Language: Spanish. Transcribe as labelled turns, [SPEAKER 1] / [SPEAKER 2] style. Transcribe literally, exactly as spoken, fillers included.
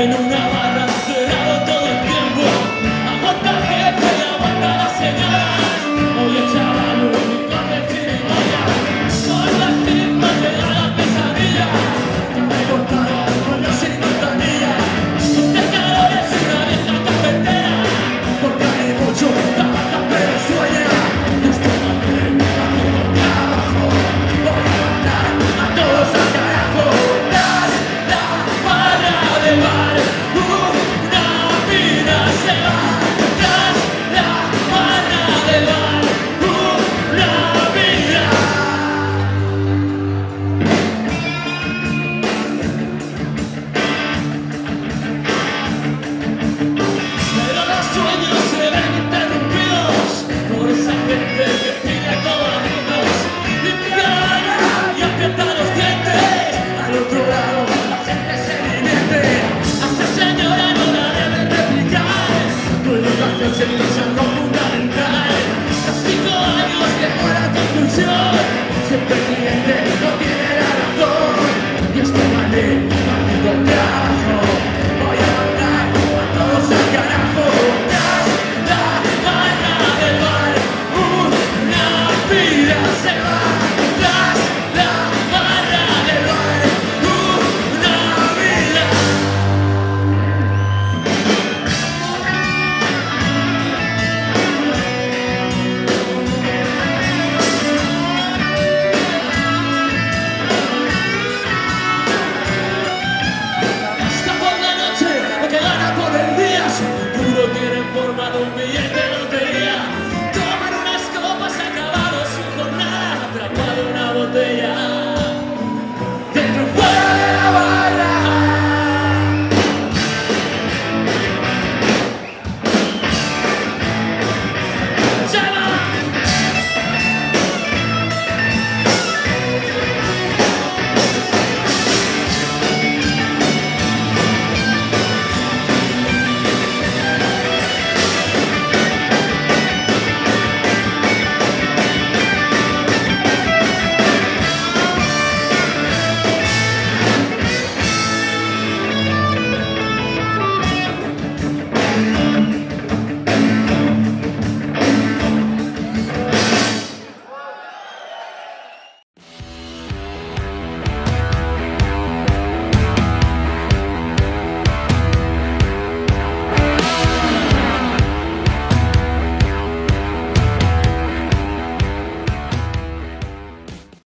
[SPEAKER 1] en una barra, cerrado todo el tiempo. Aguanta el jefe y aguanta las señoras. Oye chaval, un único de chirimoya. Son las chispas de la pesadilla. Me he cortado con la sin ventanilla. Te calores y una vieja cafetera. Porque hay mucho tabaco pero sueña. Esto va a tener un trabajo. Voy a mandar a todos al carajo. Tras la barra del bar, una vida se va. Tras la barra del bar, una vida. Pero los sueños se ven interrumpidos por esa gente que pide todo a gritos. Limpia la cara y aprieta los dientes. Al otro lado la gente se divierte. A esa señora no la deben replicar. Tu educación siempre es algo fundamental. Los cinco años llegó a la conclusión. Siempre el cliente no tiene la razón. Y esto vale, maldito trabajo.